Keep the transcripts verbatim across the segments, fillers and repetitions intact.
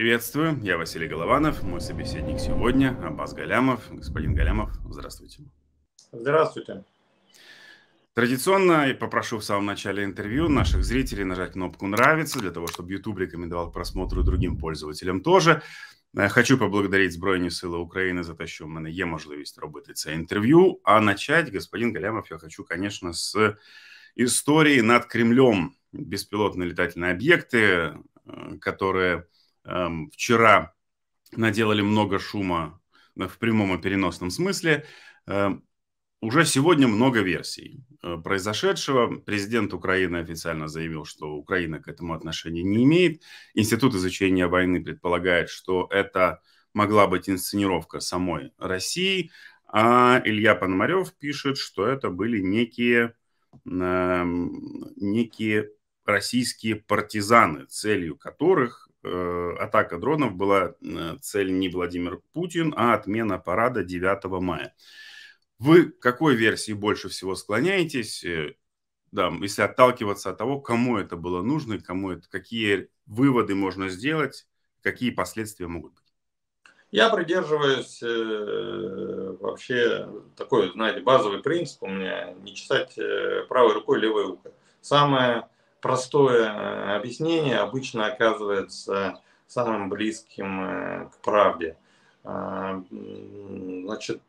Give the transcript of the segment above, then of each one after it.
Приветствую, я Василий Голованов, мой собеседник сегодня Аббас Галямов. Господин Галямов, здравствуйте. Здравствуйте. Традиционно я попрошу в самом начале интервью наших зрителей нажать кнопку «Нравится», для того, чтобы YouTube рекомендовал к просмотру другим пользователям тоже. Е, Хочу поблагодарить Збройні Сили України за те, що в мене є можливість робити це інтерв'ю. А начать, господин Галямов, я хочу, конечно, с истории над Кремлем. Беспилотные летательные объекты, э, которые эм, вчера наделали много шума э, в прямом и переносном смысле. Э, Уже сегодня много версий э, произошедшего. Президент Украины официально заявил, что Украина к этому отношения не имеет. Институт изучения войны предполагает, что это могла быть инсценировка самой России. А Илья Пономарев пишет, что это были некие, эм, некие российские партизаны, целью которых э, атака дронов была э, цель не Владимир Путин, а отмена парада девятого мая. Вы к какой версии больше всего склоняетесь? Э, Да, если отталкиваться от того, кому это было нужно, и кому это, какие выводы можно сделать, какие последствия могут быть? Я придерживаюсь э, вообще такой, знаете, базовый принцип у меня: не чесать э, правой рукой левое ухо. Самое простое э, объяснение обычно оказывается самым близким э, к правде. А, м, Значит,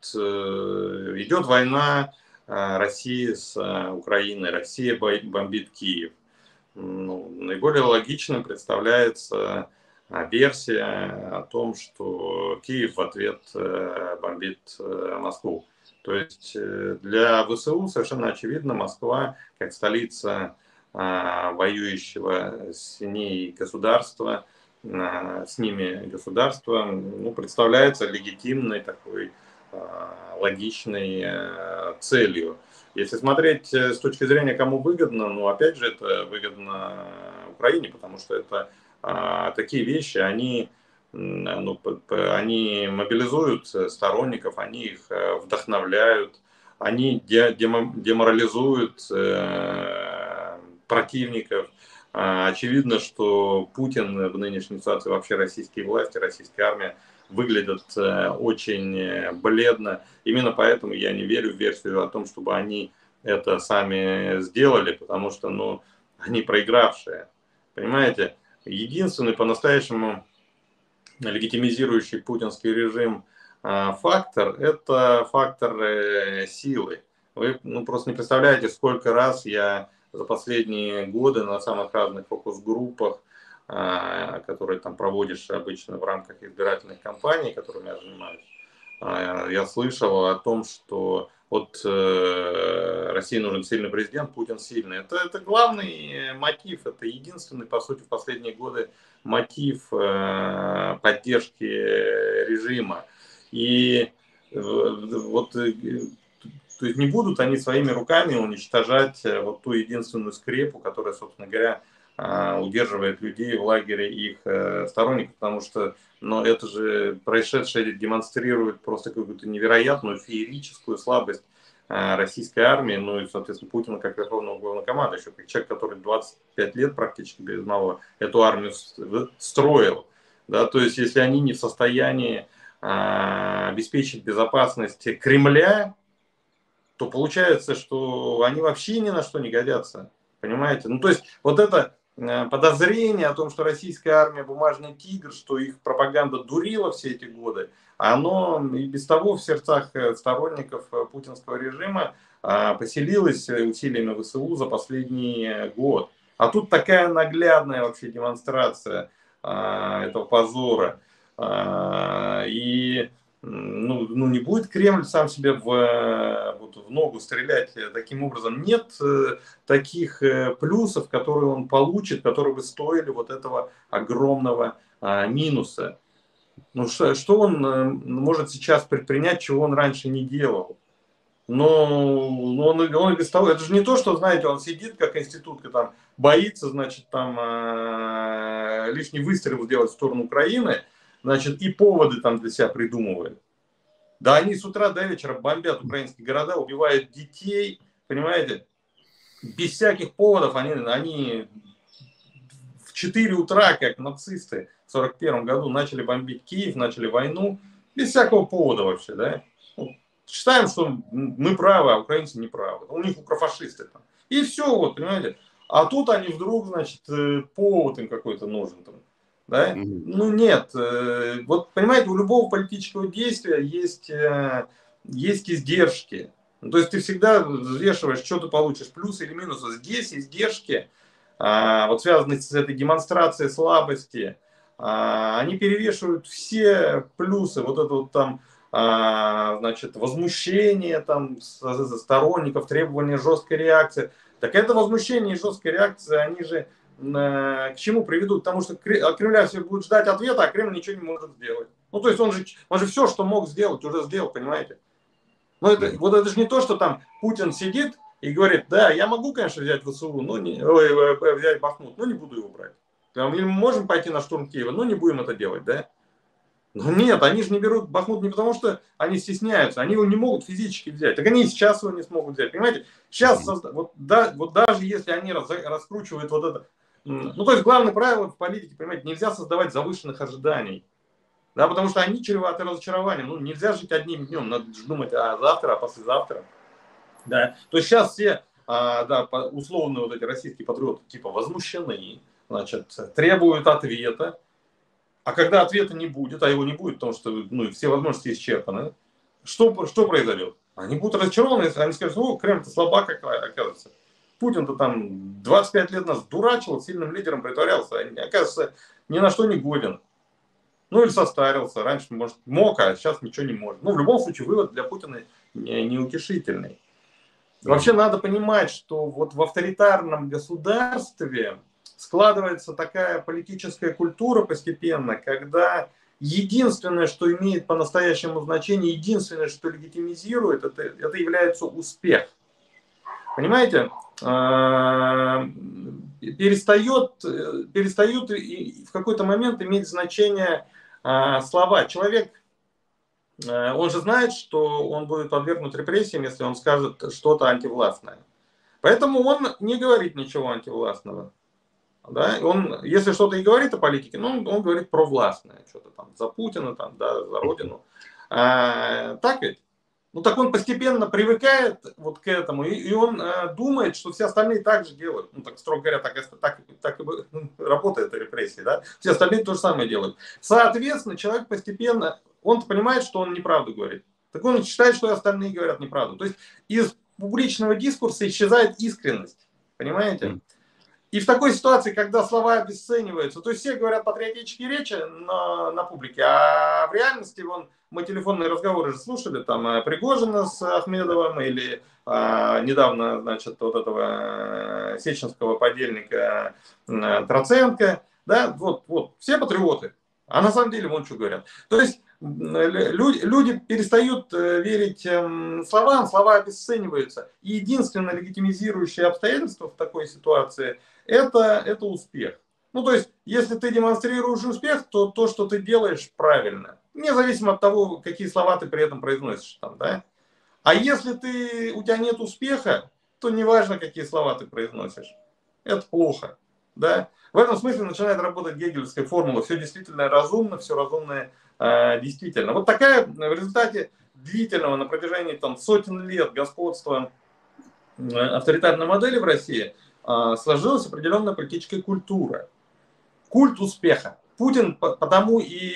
э, идет война э, России с э, Украиной, Россия бо- бомбит Киев. Ну, наиболее логичным представляется а, версия о том, что Киев в ответ э, бомбит э, Москву. То есть э, для ВСУ совершенно очевидно, Москва, как столица а, воюющего с ней государства, а, с ними государства, ну, представляется легитимной такой а, логичной э, целью. Если смотреть э, с точки зрения, кому выгодно, ну, опять же, это выгодно Украине, потому что это а, такие вещи, они, м, ну, п- п- они мобилизуют э, сторонников, они их э, вдохновляют, они де- демо- деморализуют э, противников. А, Очевидно, что Путин в нынешней ситуации, вообще российские власти, российская армия выглядят э, очень э, бледно. Именно поэтому я не верю в версию о том, чтобы они это сами сделали, потому что, ну, они проигравшие. Понимаете? Единственный по-настоящему легитимизирующий путинский режим а, фактор – это фактор э, силы. Вы, ну, просто не представляете, сколько раз я за последние годы на самых разных фокус-группах, а, которые там проводишь обычно в рамках избирательных кампаний, которыми я занимаюсь, а, я слышал о том, что вот э, России нужен сильный президент, Путин сильный. Это, это главный мотив, это единственный, по сути, в последние годы мотив э, поддержки режима. И э, вот э, то есть не будут они своими руками уничтожать э, вот ту единственную скрепу, которая, собственно говоря, э, удерживает людей в лагере их э, сторонников, потому что, но это же происшедшее демонстрирует просто какую-то невероятную феерическую слабость э, российской армии, ну и, соответственно, Путина как верховного главнокомандующего, как человек, который двадцать пять лет практически без малого эту армию строил. Да, то есть, если они не в состоянии э, обеспечить безопасность Кремля, то получается, что они вообще ни на что не годятся. Понимаете? Ну, то есть, вот это э, подозрение о том, что российская армия бумажный тигр, что их пропаганда дурила все эти годы, оно и без того в сердцах э, сторонников э, путинского режима э, поселилось э, усилиями ВСУ за последний э, год. А тут такая наглядная вообще демонстрация э, этого позора. Э, И ну, ну не будет Кремль сам себе в, э, вот, в ногу стрелять таким образом. Нет э, таких э, плюсов, которые он получит, которые бы стоили вот этого огромного а, минуса. Ну что, что он э, может сейчас предпринять, чего он раньше не делал? Но, но он, он без того, это же не то, что, знаете, он сидит как институтка, там, боится, значит, там, э, лишний выстрел сделать в сторону Украины, значит, и поводы там для себя придумывает. Да они с утра до вечера бомбят украинские города, убивают детей, понимаете? Без всяких поводов они, они в четыре утра, как нацисты, в сорок первом году начали бомбить Киев, начали войну, без всякого повода вообще, да. Ну, считаем, что мы правы, а украинцы не правы. У них укрофашисты там. И все, вот, понимаете. А тут они вдруг, значит, повод им какой-то нужен там. Да? Мгм. Ну нет, вот понимаете, у любого политического действия есть, есть издержки. Ну, то есть ты всегда взвешиваешь, что ты получишь, плюсы или минусы. Здесь издержки, вот связанные с этой демонстрацией слабости, они перевешивают все плюсы. Вот это вот там, значит, возмущение там сторонников, требования жесткой реакции. Так это возмущение и жесткая реакция, они же к чему приведут? Потому что от Кремля все будут ждать ответа, а Кремль ничего не может сделать. Ну, то есть он же, он же все, что мог сделать, уже сделал, понимаете? Но это, вот это же не то, что там Путин сидит и говорит, да, я могу, конечно, взять ВСУ, но не, ой, взять Бахмут, но не буду его брать. Мы можем пойти на штурм Киева, но не будем это делать, да? Но нет, они же не берут Бахмут не потому, что они стесняются, они его не могут физически взять. Так они и сейчас его не смогут взять, понимаете? Сейчас, вот, да, вот даже если они раз, раскручивают вот это, ну, то есть главное правило в политике, понимаете, нельзя создавать завышенных ожиданий. Да, потому что они чреваты разочарованием. Ну, нельзя жить одним днем, надо думать, а завтра, а послезавтра. Да. То есть сейчас все, а, да, условные вот эти российские патриоты типа возмущены, значит, требуют ответа. А когда ответа не будет, а его не будет, потому что ну, все возможности исчерпаны, что, что произойдет? Они будут разочарованы, они скажут, о, Кремль-то слабак, оказывается. Путин-то там двадцать пять лет нас дурачил, сильным лидером притворялся, а оказывается, ни на что не годен. Ну или состарился, раньше, может, мог, а сейчас ничего не может. Ну, в любом случае, вывод для Путина неутешительный. Вообще надо понимать, что вот в авторитарном государстве складывается такая политическая культура постепенно, когда единственное, что имеет по-настоящему значение, единственное, что легитимизирует, это, это является успех. Понимаете? Перестает, перестают в какой-то момент иметь значение слова. Человек, он же знает, что он будет подвергнут репрессиям, если он скажет что-то антивластное. Поэтому он не говорит ничего антивластного. Да? Он, если что-то и говорит о политике, ну, он, он говорит провластное, что-то там за Путина, там, да, за Родину. А, так ведь? Ну так он постепенно привыкает вот к этому, и, и он э, думает, что все остальные так же делают. Ну так, строго говоря, так, так, так и работает репрессия, да? Все остальные то же самое делают. Соответственно, человек постепенно, он понимает, что он неправду говорит. Так он считает, что и остальные говорят неправду. То есть из публичного дискурса исчезает искренность. Понимаете? И в такой ситуации, когда слова обесцениваются, то есть все говорят патриотические речи на, на публике, а в реальности вон, мы телефонные разговоры же слушали, там Пригожина с Ахмедовым или а, недавно, значит, вот этого сеченского подельника а, Троценко, да, вот, вот, все патриоты, а на самом деле вон что говорят. То есть люди, люди перестают верить словам, слова обесцениваются. И единственное легитимизирующее обстоятельство в такой ситуации это, это успех. Ну, то есть, если ты демонстрируешь успех, то то, что ты делаешь, правильно. Независимо от того, какие слова ты при этом произносишь там, да. А если ты, у тебя нет успеха, то неважно, какие слова ты произносишь. Это плохо, да. В этом смысле начинает работать гегелевская формула. Все действительно разумно, все разумное э, действительно. Вот такая в результате длительного на протяжении там, сотен лет господства э, авторитарной модели в России э, сложилась определенная политическая культура. Культ успеха. Путин потому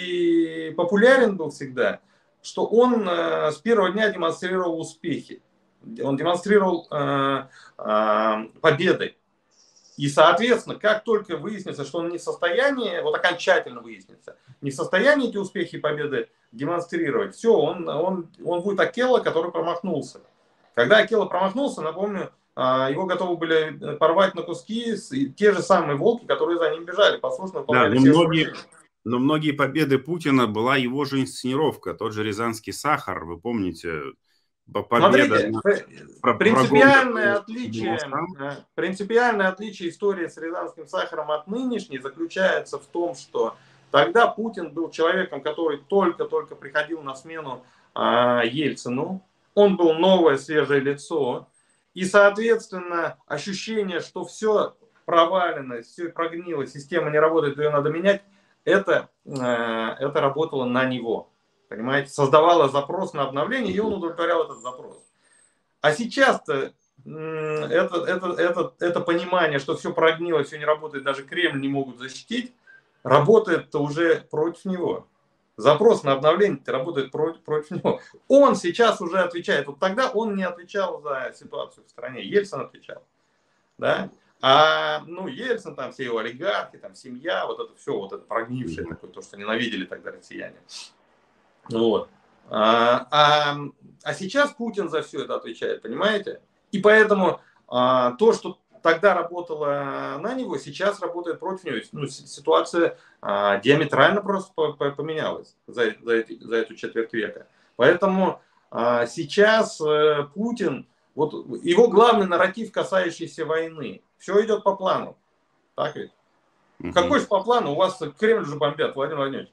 и популярен был всегда, что он э, с первого дня демонстрировал успехи. Он демонстрировал э, э, победы. И, соответственно, как только выяснится, что он не в состоянии, вот окончательно выяснится, не в состоянии эти успехи и победы демонстрировать, все, он, он, он будет Акелло, который промахнулся. Когда Акелло промахнулся, напомню, его готовы были порвать на куски те же самые волки, которые за ним бежали, послушно выполняли да, все многие, но многие победы Путина была его же инсценировка, тот же Рязанский сахар, вы помните, победа. Смотрите, на... принципиальное, отличие, принципиальное отличие истории с Рязанским сахаром от нынешней заключается в том, что тогда Путин был человеком, который только-только приходил на смену а, Ельцину, он был новое свежее лицо, и, соответственно, ощущение, что все провалено, все прогнило, система не работает, ее надо менять, это, это работало на него. Понимаете? Создавало запрос на обновление, и он удовлетворял этот запрос. А сейчас-то это, это, это, это понимание, что все прогнило, все не работает, даже Кремль не могут защитить, работает уже против него. Запрос на обновление работает против, против него. Он сейчас уже отвечает. Вот тогда он не отвечал за ситуацию в стране. Ельцин отвечал. Да? А ну, Ельцин, там все его олигархи, там семья, вот это все, вот это прогнившее такое, то, что ненавидели тогда россияне. Вот. А, а, а сейчас Путин за все это отвечает, понимаете? И поэтому а, то, что тогда работало на него, сейчас работает против него. Ну, ситуация а, диаметрально просто поменялась за, за, эти, за эту четверть века. Поэтому а, сейчас а, Путин, вот его главный нарратив, касающийся войны, все идет по плану. Так ведь? Угу. Какой же по плану? У вас Кремль уже бомбят, Владимир Владимирович.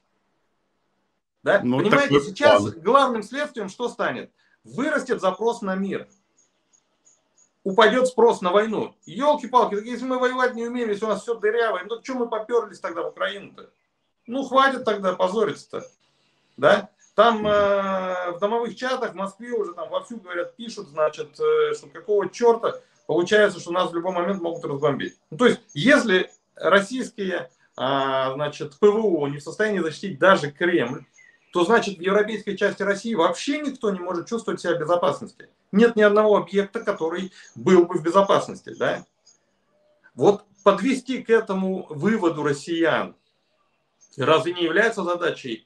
Да? Ну, понимаете, сейчас план. Главным следствием что станет? Вырастет запрос на мир. Упадет спрос на войну. Елки-палки, если мы воевать не умеем, если у нас все дырявое, ну что мы поперлись тогда в Украину-то? Ну хватит тогда позориться-то. Да? Там э, в домовых чатах в Москве уже там вовсю говорят, пишут, значит, э, что какого черта получается, что нас в любой момент могут разбомбить. Ну, то есть, если российские э, значит, ПВО не в состоянии защитить даже Кремль, то значит в европейской части России вообще никто не может чувствовать себя в безопасности. Нет ни одного объекта, который был бы в безопасности. Да? Вот подвести к этому выводу россиян разве не является задачей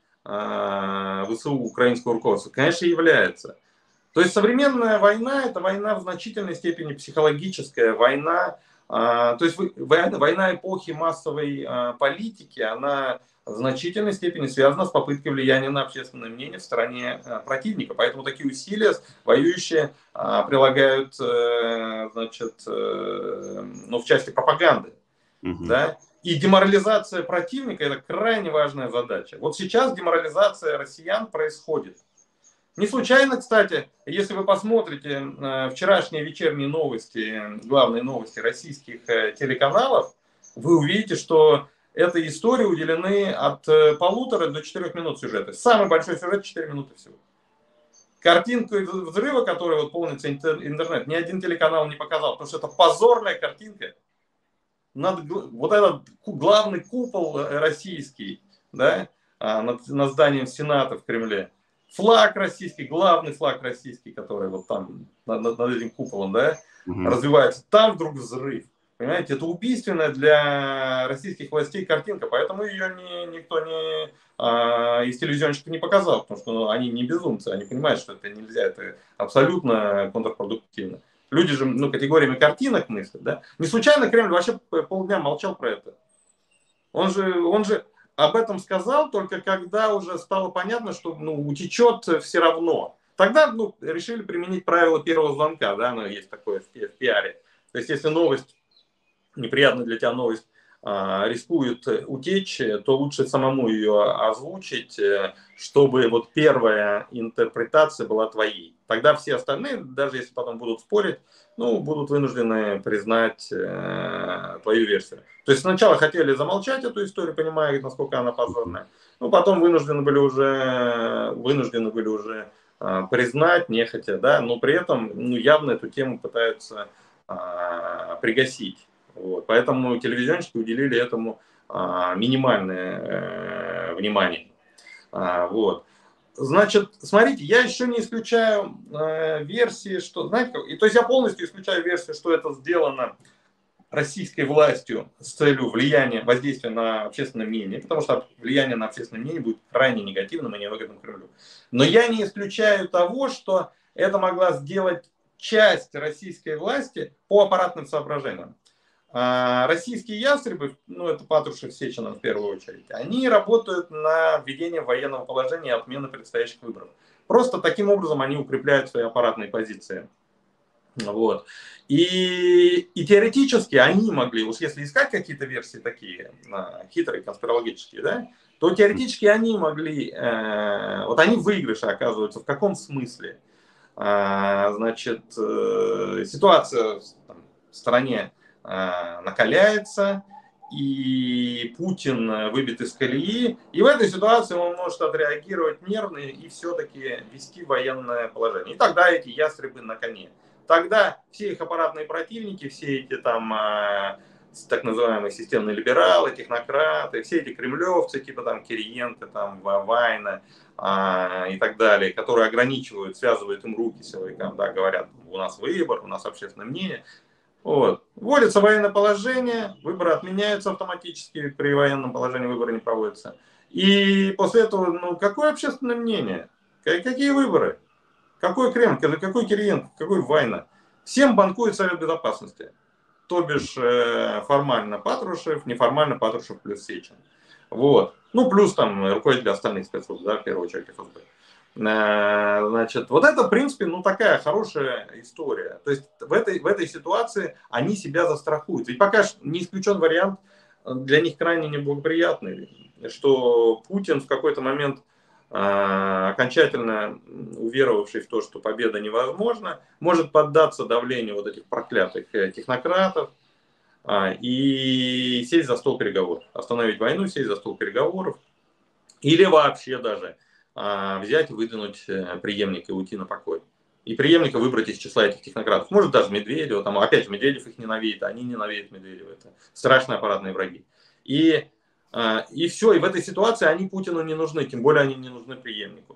э, ВСУ, украинского руководства? Конечно, является. То есть современная война – это война в значительной степени психологическая, война, э, то есть война, война эпохи массовой э, политики, она в значительной степени связана с попыткой влияния на общественное мнение в стороне э, противника. Поэтому такие усилия воюющие э, прилагают э, значит, э, ну, в части пропаганды. Угу. Да? И деморализация противника – это крайне важная задача. Вот сейчас деморализация россиян происходит. Не случайно, кстати, если вы посмотрите э, вчерашние вечерние новости, главные новости российских э, телеканалов, вы увидите, что этой истории уделены от полутора до четырех минут сюжета. Самый большой сюжет четыре минуты всего. Картинку взрыва, которая вот полнится интернет, ни один телеканал не показал, потому что это позорная картинка. Над, вот этот главный купол российский, да, над, над зданием Сената в Кремле. Флаг российский, главный флаг российский, который вот там над, над этим куполом, да, угу. развивается. Там вдруг взрыв. Понимаете, это убийственная для российских властей картинка, поэтому ее не, никто не, а, из телевизионщиков не показал, потому что ну, они не безумцы, они понимают, что это нельзя, это абсолютно контрпродуктивно. Люди же ну, категориями картинок мыслят, да? Не случайно Кремль вообще полдня молчал про это. Он же, он же об этом сказал только когда уже стало понятно, что ну, утечет все равно. Тогда ну, решили применить правило первого звонка, да, ну, есть такое в пиаре. То есть если новость неприятная для тебя новость а, рискует утечь, то лучше самому ее озвучить, чтобы вот первая интерпретация была твоей. Тогда все остальные, даже если потом будут спорить, ну, будут вынуждены признать э, твою версию. То есть сначала хотели замолчать эту историю, понимая, насколько она позорная, но потом вынуждены были уже, вынуждены были уже э, признать, нехотя, да, но при этом ну, явно эту тему пытаются э, пригасить. Вот. Поэтому телевизионщики уделили этому а, минимальное э, внимание. А, вот. Значит, смотрите, я еще не исключаю э, версии, что, знаете, как, и, то есть я полностью исключаю версию, что это сделано российской властью с целью влияния, воздействия на общественное мнение, потому что влияние на общественное мнение будет крайне негативным и невыгодным Кремлю. Но я не исключаю того, что это могла сделать часть российской власти по аппаратным соображениям. Российские ястребы, ну это Патрушев, Сеченов в первую очередь, они работают на введение военного положения и отмену предстоящих выборов. Просто таким образом они укрепляют свои аппаратные позиции. Вот. И, и теоретически они могли, уж если искать какие-то версии такие хитрые, конспирологические, да, то теоретически они могли, э, вот они в выигрыше оказываются. В каком смысле? Э, значит, э, ситуация там, в стране накаляется, и Путин выбит из колеи. И в этой ситуации он может отреагировать нервно и все-таки ввести военное положение. И тогда эти ястребы на коне. Тогда все их аппаратные противники, все эти там так называемые системные либералы, технократы, все эти кремлевцы, типа там Кириенко, там Вайна а, и так далее, которые ограничивают, связывают им руки силовикам, да, говорят, у нас выбор, у нас общественное мнение. Вот. Вводится военное положение, выборы отменяются автоматически, при военном положении выборы не проводятся. И после этого, ну, какое общественное мнение? Какие выборы? Какой Кремль, какой Кириенко, какой Вайна? Всем банкует Совет Безопасности. То бишь формально Патрушев, неформально Патрушев плюс Сечин. Вот. Ну, плюс там руководители остальных спецслужб, да, в первую очередь эф эс бэ. Значит, вот это, в принципе, ну, такая хорошая история. То есть в этой, в этой ситуации они себя застрахуют. Ведь пока не исключен вариант, для них крайне неблагоприятный, что Путин в какой-то момент, окончательно уверовавший в то, что победа невозможна, может поддаться давлению вот этих проклятых технократов и сесть за стол переговоров. Остановить войну, сесть за стол переговоров. Или вообще даже взять и выдвинуть преемника и уйти на покой. И преемника выбрать из числа этих технократов. Может даже Медведева, там опять Медведев их ненавидит, они ненавидят Медведева. Это страшные аппаратные враги. И, и все, и в этой ситуации они Путину не нужны, тем более они не нужны преемнику.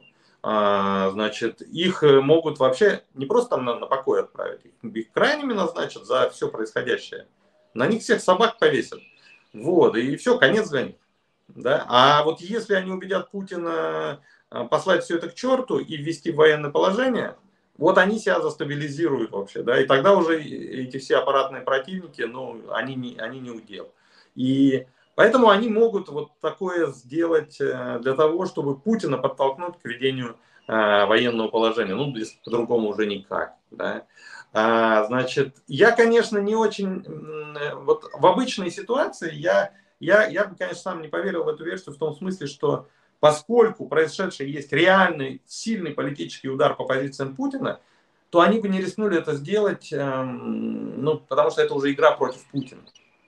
Значит, их могут вообще не просто там на, на покой отправить, их, их крайними назначат за все происходящее. На них всех собак повесят. Вот, и все, конец для них. Да? А вот если они убедят Путина послать все это к черту и ввести военное положение, вот они себя застабилизируют вообще, да, и тогда уже эти все аппаратные противники, ну, они не, они не удел. И поэтому они могут вот такое сделать для того, чтобы Путина подтолкнуть к ведению э, военного положения, ну, по-другому уже никак, да. А, значит, я, конечно, не очень, вот в обычной ситуации я, я, я бы, конечно, сам не поверил в эту версию в том смысле, что поскольку произошедшее есть реальный, сильный политический удар по позициям Путина, то они бы не рискнули это сделать, эм, ну, потому что это уже игра против Путина.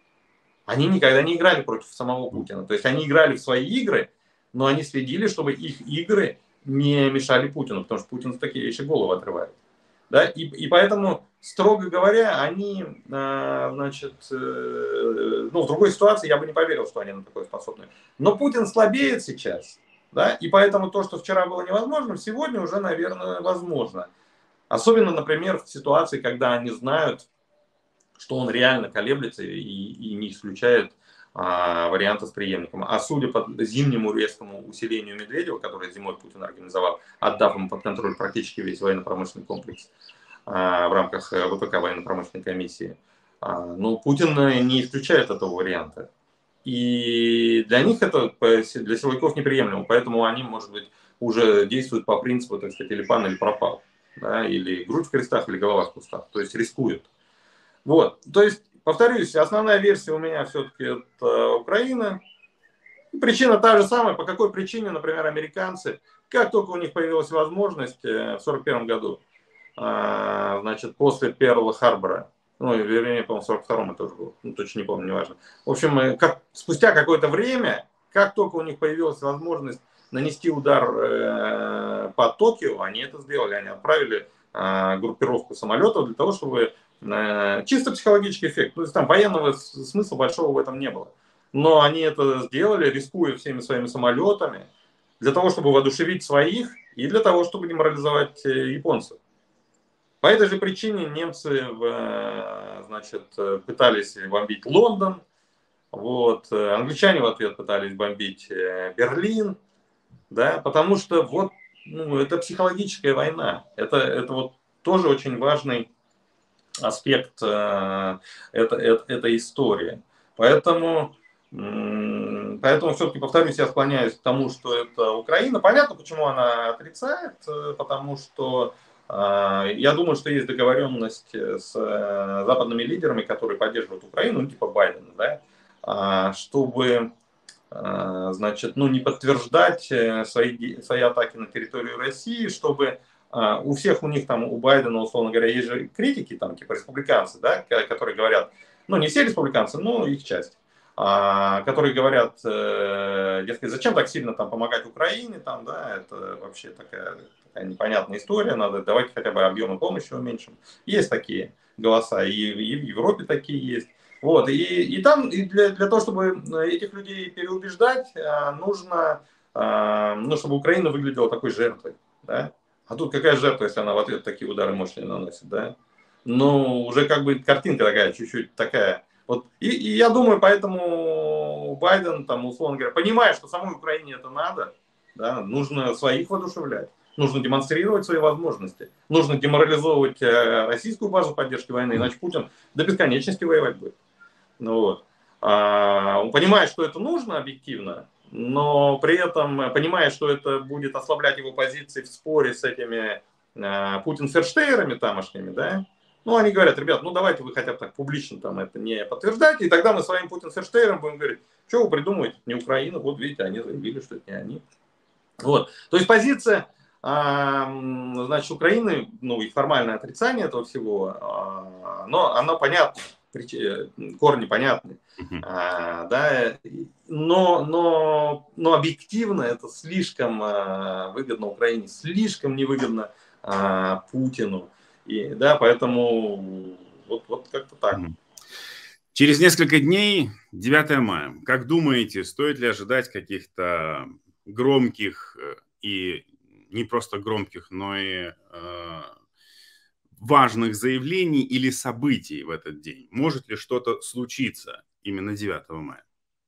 Они никогда не играли против самого Путина. То есть они играли в свои игры, но они следили, чтобы их игры не мешали Путину, потому что Путин за такие вещи голову отрывает. Да? И, и поэтому, строго говоря, они, э, значит, э, ну, в другой ситуации я бы не поверил, что они на такое способны. Но Путин слабеет сейчас, да? И поэтому то, что вчера было невозможным, сегодня уже, наверное, возможно. Особенно, например, в ситуации, когда они знают, что он реально колеблется и, и не исключает а, варианта с преемником. А судя по зимнему резкому усилению Медведева, которое зимой Путин организовал, отдав ему под контроль практически весь военно-промышленный комплекс а, в рамках вэ пэ ка военно-промышленной комиссии, а, ну, Путин не исключает этого варианта. И для них это, для силовиков, неприемлемо. Поэтому они, может быть, уже действуют по принципу, так сказать, или пан, или пропал. Да, или грудь в крестах, или голова в кустах. То есть рискуют. Вот, то есть, повторюсь, основная версия у меня все-таки это Украина. Причина та же самая, по какой причине, например, американцы, как только у них появилась возможность в сорок первом году, значит, после Перл-Харбора, ну, вернее, по-моему, в сорок втором это уже было, ну, точно не помню, неважно. В общем, как, спустя какое-то время, как только у них появилась возможность нанести удар э, по Токио, они это сделали, они отправили э, группировку самолетов для того, чтобы чисто психологический эффект. То есть там военного смысла большого в этом не было. Но они это сделали, рискуя всеми своими самолетами, для того, чтобы воодушевить своих и для того, чтобы деморализовать японцев. По этой же причине немцы, значит, пытались бомбить Лондон, вот, англичане в ответ пытались бомбить Берлин, да, потому что вот, ну, это психологическая война. Это, это вот тоже очень важный аспект э, это, это, этой истории. Поэтому, э, поэтому все-таки, повторюсь, я склоняюсь к тому, что это Украина. Понятно, почему она отрицает, потому что э, я думаю, что есть договоренность с э, западными лидерами, которые поддерживают Украину, ну, типа Байдена, да, э, чтобы э, значит, ну, не подтверждать свои, свои атаки на территорию России, чтобы у всех у них там, у Байдена, условно говоря, есть же критики, там, типа республиканцы, да, которые говорят, ну, не все республиканцы, но их часть. которые говорят, дескать, зачем так сильно там помогать Украине, там, да, это вообще такая, такая непонятная история, надо давайте хотя бы объемы помощи уменьшим. Есть такие голоса, и, и в Европе такие есть. Вот, и, и там и для, для того, чтобы этих людей переубеждать, нужно, ну, чтобы Украина выглядела такой жертвой, да. А тут какая жертва, если она в ответ такие удары мощные наносит, да? Ну, уже как бы картинка такая, чуть-чуть такая. Вот, и, и я думаю, поэтому Байден, там, условно говоря, понимая, что самой Украине это надо, да, нужно своих воодушевлять, нужно демонстрировать свои возможности, нужно деморализовывать российскую базу поддержки войны, иначе Путин до бесконечности воевать будет. Ну, вот. а, он понимает, что это нужно объективно, но при этом понимая, что это будет ослаблять его позиции в споре с этими э, Путин-ферштейерами тамошними, да, ну, они говорят, ребят, ну, давайте вы хотя бы так публично там это не подтверждайте, и тогда мы своим Путин-ферштейерам будем говорить, что вы придумываете, не Украина, вот видите, они заявили, что это не они. Вот, то есть позиция, э, значит, Украины, ну, их формальное отрицание этого всего, э, но оно понятно, корни понятны, uh-huh. а, да, но, но, но объективно это слишком а, выгодно Украине, слишком невыгодно а, Путину, и, да, поэтому вот, вот как-то так. Uh-huh. Через несколько дней, девятое мая, как думаете, стоит ли ожидать каких-то громких и не просто громких, но и э, важных заявлений или событий в этот день? Может ли что-то случиться именно девятого мая?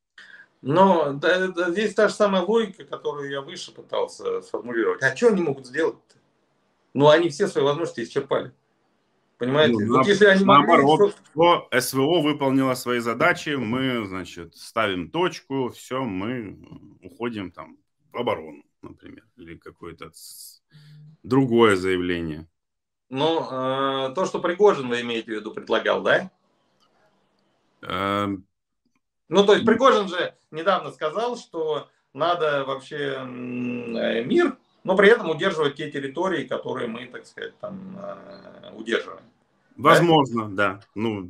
Но да, да, здесь та же самая логика, которую я выше пытался сформулировать. А что они могут сделать-то? Ну, они все свои возможности исчерпали. Понимаете? Ну, вот на, если они наоборот, могли... что СВО выполнило свои задачи, мы, значит, ставим точку, все, мы уходим там в оборону, например, или какое-то другое заявление. Ну, э, то, что Пригожин, вы имеете в виду, предлагал, да? Э, ну, то есть Пригожин же недавно сказал, что надо вообще мир, но при этом удерживать те территории, которые мы, так сказать, там э, удерживаем. Возможно, да. да. Ну,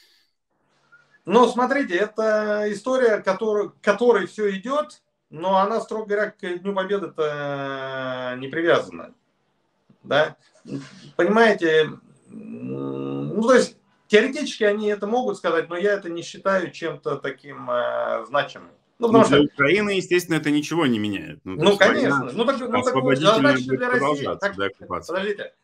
ну, смотрите, это история, который, которой все идет, но она, строго говоря, к Дню Победы-то не привязана. Да? Понимаете, ну, то есть, теоретически они это могут сказать, но я это не считаю чем-то таким э, значимым. Ну, ну, для что... Украины, естественно, это ничего не меняет. Ну, ну конечно. Ну, так, ну, так, а значит, для России... Так, до оккупации. Подождите.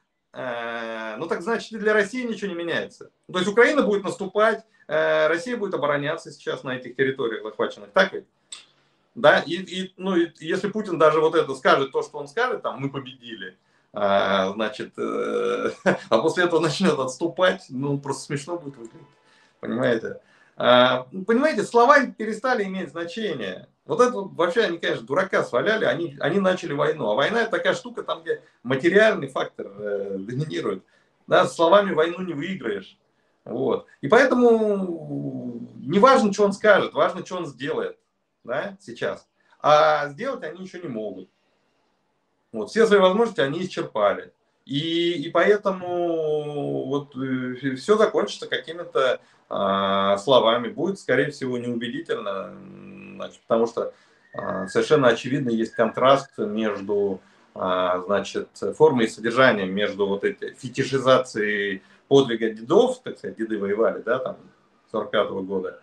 Э, ну, так значит, и для России ничего не меняется. То есть, Украина будет наступать, э, Россия будет обороняться сейчас на этих территориях захваченных. Так ведь? Да? И, и, ну, и если Путин даже вот это скажет, то, что он скажет, там, мы победили, А, значит, э, а после этого начнет отступать, ну, просто смешно будет выглядеть, понимаете? А, понимаете, слова перестали иметь значение. Вот это вообще, они, конечно, дурака сваляли, они, они начали войну. А война — это такая штука, там, где материальный фактор э, доминирует. Да, словами войну не выиграешь. Вот. И поэтому не важно, что он скажет, важно, что он сделает, да, сейчас. А сделать они еще не могут. Вот, все свои возможности они исчерпали. И, и поэтому вот, э, все закончится какими-то э, словами. Будет, скорее всего, неубедительно. Значит, потому что э, совершенно очевидно есть контраст между э, значит, формой и содержанием, между вот этой фетишизацией подвига дедов, так сказать, деды воевали, да, там, сорок пятого года,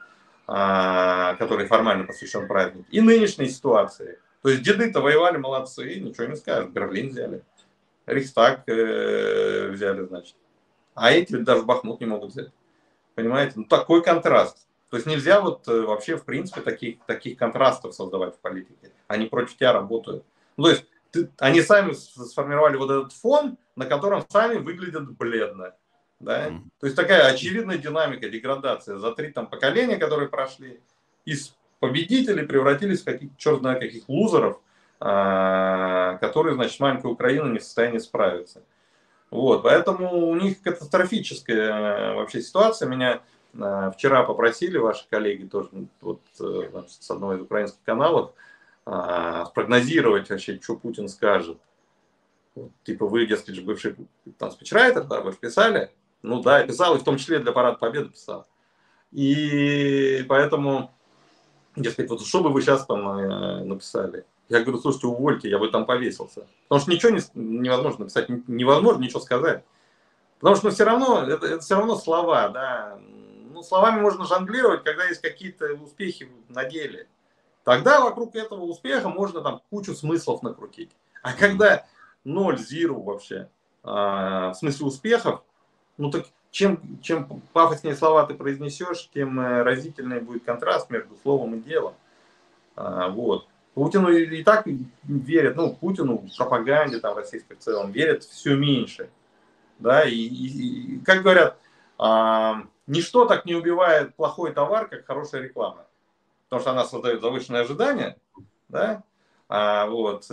э, который формально посвящен празднику, и нынешней ситуацией. То есть деды-то воевали, молодцы, ничего не скажешь. Берлин взяли, Рейхстаг э, взяли, значит. А эти даже Бахмут не могут взять. Понимаете? Ну, такой контраст. То есть нельзя вот э, вообще, в принципе, таких, таких контрастов создавать в политике. Они против тебя работают. Ну, то есть ты, они сами сформировали вот этот фон, на котором сами выглядят бледно. Да? Mm. То есть такая очевидная динамика, деградация. За три там поколения, которые прошли, из победители превратились в каких-то, черт знает каких лузеров, которые, значит, маленькая Украина не в состоянии справиться. Вот, поэтому у них катастрофическая вообще ситуация. Меня вчера попросили ваши коллеги тоже вот, значит, с одного из украинских каналов спрогнозировать вообще, что Путин скажет. Вот, типа вы, дескать, бывший там спичрайтер, да, вы же писали. Ну да, я писал, и в том числе для Парада Победы писал. И поэтому Дескать, вот что бы вы сейчас там э, написали? Я говорю, слушайте, увольте, я бы там повесился. Потому что ничего не, невозможно написать, невозможно ничего сказать. Потому что ну, все равно, это, это все равно слова, да. Ну, словами можно жонглировать, когда есть какие-то успехи на деле. Тогда вокруг этого успеха можно там кучу смыслов накрутить. А когда ноль, зиро вообще, а, в смысле успехов, ну так чем, чем пафоснее слова ты произнесешь, тем разительнее будет контраст между словом и делом. А, вот. Путину и, и так верят, ну, Путину в пропаганде там, российской в целом верят все меньше. Да, и, и, и как говорят, а, ничто так не убивает плохой товар, как хорошая реклама. Потому что она создает завышенные ожидания, да, а, вот,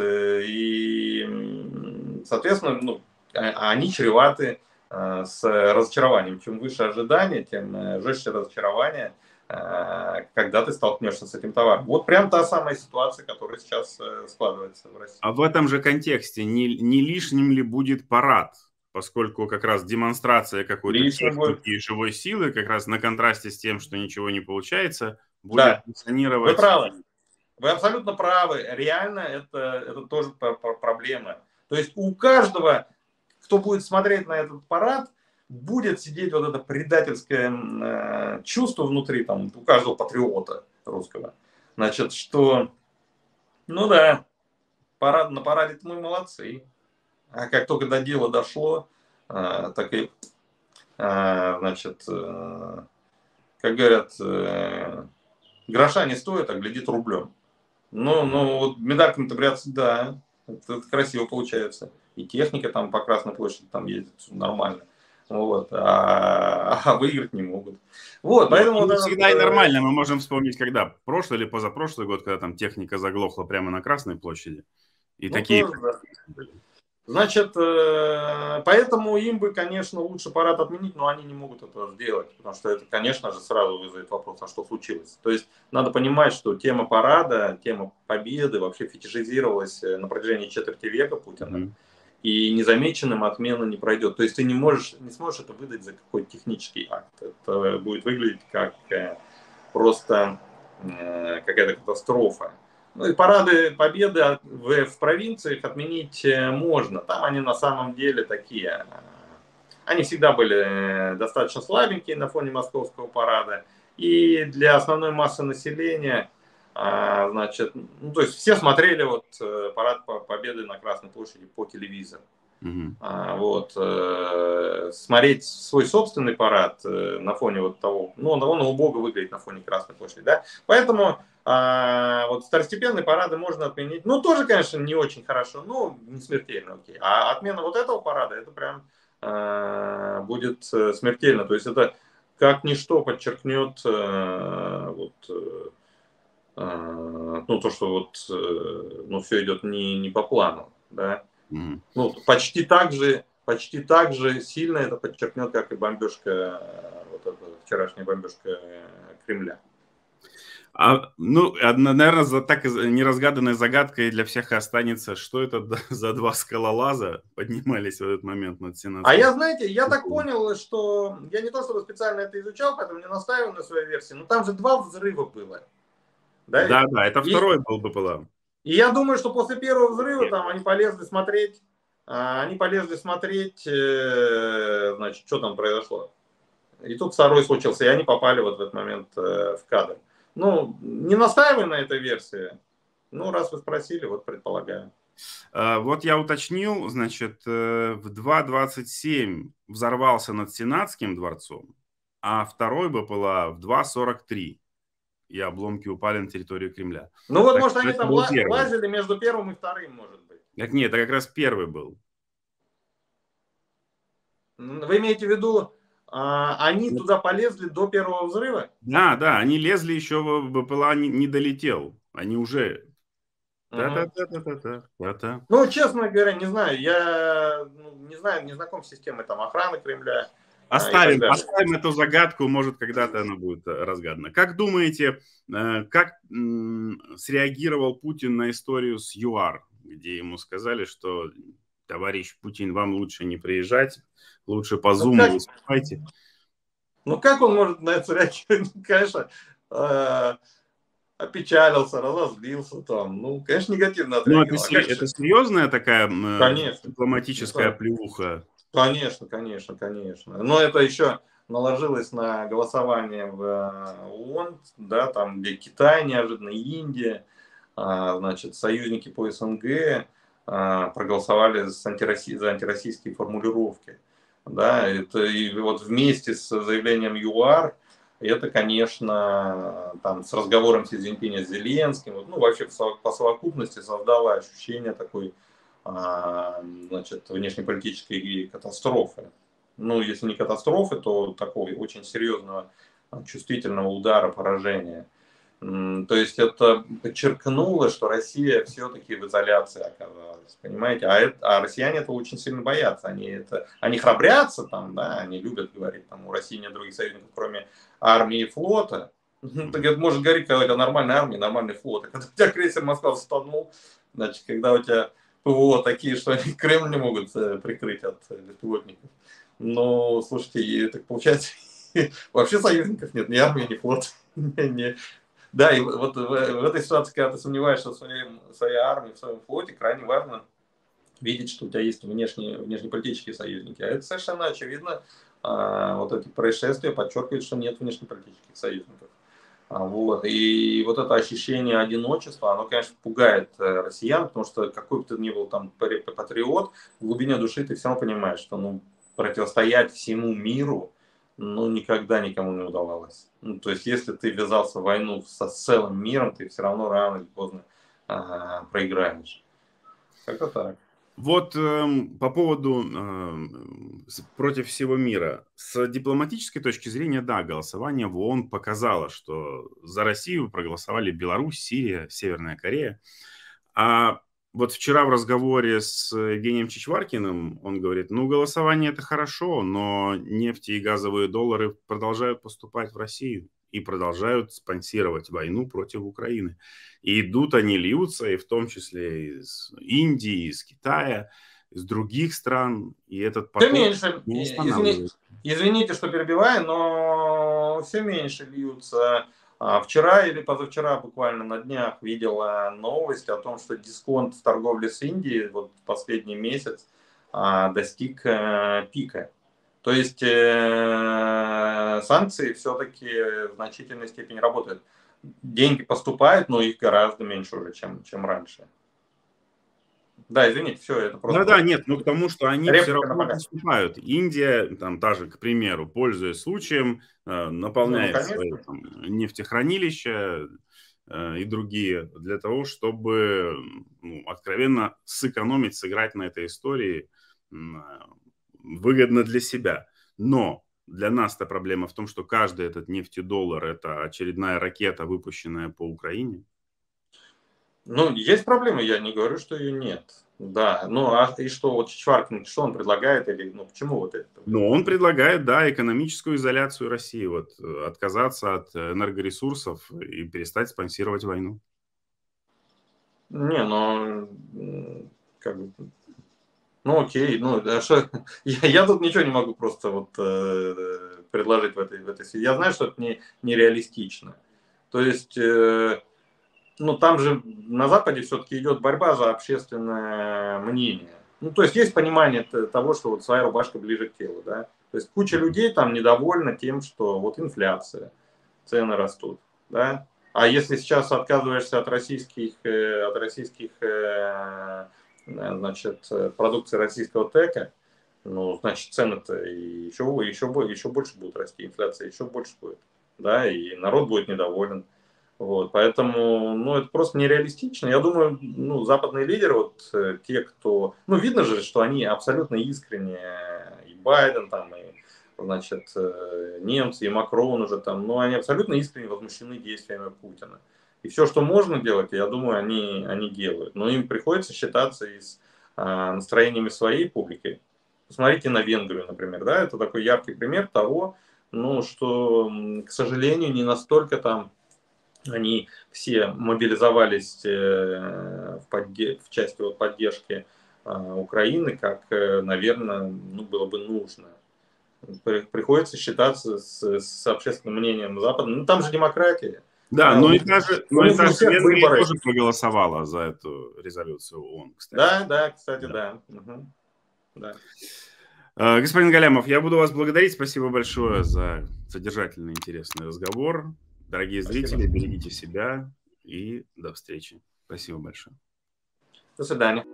и, соответственно, ну, они чреваты а, с разочарованием. Чем выше ожидания, тем жестче разочарование, а, когда ты столкнешься с этим товаром. Вот прям та самая ситуация, которая сейчас складывается в России. А в этом же контексте не, не лишним ли будет парад? Поскольку как раз демонстрация какой-то техники и живой силы, как раз на контрасте с тем, что ничего не получается, будет да. функционировать. Вы правы. Вы абсолютно правы. Реально это, это тоже проблема. То есть у каждого, кто будет смотреть на этот парад, будет сидеть вот это предательское э, чувство внутри, там, у каждого патриота русского. Значит, что, ну да, парад, на параде мы молодцы. А как только до дела дошло, э, так и, э, значит, э, как говорят, э, гроша не стоит, а глядит рублем. Ну, ну вот медальками-то бряться, да, это, это красиво получается. И техника там по Красной площади там ездит, нормально. Вот, а, а выиграть не могут. Вот, ну, поэтому... Не вот всегда этот, и нормально. Мы можем вспомнить, когда прошлый или позапрошлый год, когда там техника заглохла прямо на Красной площади. И ну, такие... тоже, да. Значит, поэтому им бы, конечно, лучше парад отменить, но они не могут этого сделать, потому что это, конечно же, сразу вызовет вопрос, а что случилось. То есть надо понимать, что тема парада, тема победы вообще фетишизировалась на протяжении четверти века Путина, mm-hmm. и незамеченным отмена не пройдет. То есть ты не, можешь, не сможешь это выдать за какой-то технический акт. Это будет выглядеть как просто какая-то катастрофа. Ну и парады победы в, в провинциях отменить можно. Там они на самом деле такие. Они всегда были достаточно слабенькие на фоне московского парада. И для основной массы населения, значит, ну, то есть все смотрели вот парад победы на Красной площади по телевизору. Mm-hmm. Вот. Смотреть свой собственный парад на фоне вот того, ну, он, он убого выглядит на фоне Красной площади, да. Поэтому а, вот второстепенные парады можно отменить. Ну, тоже, конечно, не очень хорошо, но не смертельно, окей. А отмена вот этого парада, это прям а, будет смертельно. То есть это как ничто подчеркнет а, вот, а, ну, то, что вот, ну, все идет не, не по плану, да. Mm-hmm. Ну, почти так же, почти так же сильно это подчеркнет, как и бомбежка, вот эта вчерашняя бомбежка Кремля. А, ну, наверное, за так неразгаданной загадкой для всех останется, что это за два скалолаза поднимались в этот момент над Сенатом. А я, знаете, я так понял, что я не то чтобы специально это изучал, поэтому не настаиваю на своей версии, но там же два взрыва было. Да, да, да, это и, второй был БПЛА. И я думаю, что после первого взрыва там они полезли смотреть, они полезли смотреть, значит, что там произошло. И тут второй случился, и они попали вот в этот момент в кадр. Ну, не настаивай на этой версии. Ну, раз вы спросили, вот предполагаю. Вот я уточнил, значит, в два двадцать семь взорвался над Сенатским дворцом, а второй БПЛА в два сорок три. И обломки упали на территорию Кремля. Ну вот, так, может, они там лазили между первым и вторым, может быть. Так нет, это как раз первый был. Вы имеете в виду, они нет. туда полезли до первого взрыва? Да, да, они лезли еще, БПЛА не, не долетел. Они уже... Да-да-да-да-да. Ну, честно говоря, не знаю. Я ну, не знаю, не знаком с системой там, охраны Кремля. Оставим, оставим эту загадку, может, когда-то она будет разгадана. Как думаете, как среагировал Путин на историю с ЮАР, где ему сказали, что, товарищ Путин, вам лучше не приезжать, лучше по Zoom ну, выступайте? Ну, как он может на это реагировать? Конечно, опечалился, разозлился там. Ну, конечно, негативно Ну, это, отреагировал. А как это же? серьезная такая м, Конечно. дипломатическая Это, плюха? конечно, конечно, конечно. Но это еще наложилось на голосование в э, ООН, да, там, где Китай неожиданно, Индия, а, значит, союзники по СНГ а, проголосовали за, антироссий, за антироссийские формулировки. Да, это и вот вместе с заявлением ЮАР, это, конечно, там, с разговором Си Цзиньпиня с Зеленским, ну, вообще по совокупности создало ощущение такой, а, значит, внешнеполитической катастрофы. Ну, если не катастрофы, то такого очень серьезного чувствительного удара, поражения. То есть это подчеркнуло, что Россия все-таки в изоляции оказалась, понимаете? А, это, а россияне этого очень сильно боятся. Они, это, они храбрятся там, да, они любят говорить, там, у России нет других союзников, кроме армии и флота. Ну, так это может говорить, когда у тебя нормальная армия, нормальный флот. А когда у тебя крейсер Москва стонул, значит, когда у тебя ПВО такие, что они Кремль не могут э, прикрыть от э, беспилотников. Но, слушайте, и, так получается, вообще союзников нет, ни армии, ни флота. Да, и вот в, в этой ситуации, когда ты сомневаешься в своей, в своей армии, в своем флоте, крайне важно видеть, что у тебя есть внешние, внешнеполитические союзники. А это совершенно очевидно. А, вот эти происшествия подчеркивают, что нет внешнеполитических союзников. А, вот. И вот это ощущение одиночества, оно, конечно, пугает э, россиян, потому что какой бы ты ни был там патриот, в глубине души ты все равно понимаешь, что ну, противостоять всему миру, ну, никогда никому не удавалось. Ну, то есть, если ты ввязался в войну со целым миром, ты все равно рано или поздно а, проиграешь. Как-то так. Вот эм, по поводу эм, с- против всего мира. С дипломатической точки зрения, да, голосование в ООН показало, что за Россию проголосовали Беларусь, Сирия, Северная Корея. А вот вчера в разговоре с Евгением Чичваркиным он говорит, ну, голосование это хорошо, но нефть и газовые доллары продолжают поступать в Россию и продолжают спонсировать войну против Украины. И идут они, льются, и в том числе из Индии, из Китая, из других стран, и этот Все поток меньше, не извини, останавливается. извините, что перебиваю, но все меньше льются. А, Вчера или позавчера буквально на днях видела новость о том, что дисконт в торговле с Индией вот последний месяц а, достиг э, пика. То есть э, санкции все-таки в значительной степени работают. Деньги поступают, но их гораздо меньше уже, чем, чем раньше. Да, извините, все, это просто Да-да, вот нет, ну к тому, что они все реплика на равно показ. поступают. Индия, там даже, к примеру, пользуясь случаем, э, Не, ну наполняет свои конечно. там, нефтехранилища э, и другие для того, чтобы ну, откровенно сэкономить, сыграть на этой истории м, э, выгодно для себя. Но для нас-то проблема в том, что каждый этот нефтедоллар – это очередная ракета, выпущенная по Украине. Ну, есть проблемы, я не говорю, что ее нет. Да, ну а и что вот Чичваркин, что он предлагает, или ну почему вот это Но он предлагает? предлагает, да, экономическую изоляцию России, вот, э, отказаться от энергоресурсов и перестать спонсировать войну. Не, ну м, как бы, ну окей, ну да, что, я, я тут ничего не могу просто вот э, предложить в этой в этой связи. Я знаю, что это не нереалистично. То есть, э, ну там же на Западе все-таки идет борьба за общественное мнение. Ну, то есть есть понимание т- того, что вот своя рубашка ближе к телу, да. То есть куча людей там недовольна тем, что вот инфляция, цены растут, да. А если сейчас отказываешься от российских, э, от российских, э, э, значит, э, продукции российского ТЭКа, ну, значит, цены-то еще, еще, бо- еще больше будут расти, инфляция еще больше будет, да, и народ будет недоволен. Вот, поэтому, ну, это просто нереалистично. Я думаю, ну, западные лидеры, вот э, те, кто, ну, видно же, что они абсолютно искренне, и Байден там, и, значит, э, немцы, и Макрон уже там, ну, они абсолютно искренне возмущены действиями Путина. И все, что можно делать, я думаю, они, они делают. Но им приходится считаться и с а, настроениями своей публики. Посмотрите на Венгрию, например, да, это такой яркий пример того, ну, что, м, к сожалению, не настолько там они все мобилизовались э, в, подде- в части вот поддержки э, Украины, как, э, наверное, ну, было бы нужно. При- Приходится считаться с, с общественным мнением Запада. Ну, там же демократия. Да, а, но у и них- даже, у но и них у даже всех Венгрия выборы. тоже проголосовала за эту резолюцию ООН, кстати. Да, да, кстати, Да. да. Мгм. Да. Э, Господин Галямов, я буду вас благодарить. Спасибо большое за содержательный, интересный разговор. Дорогие Спасибо. зрители, берегите себя и до встречи. Спасибо большое. До свидания.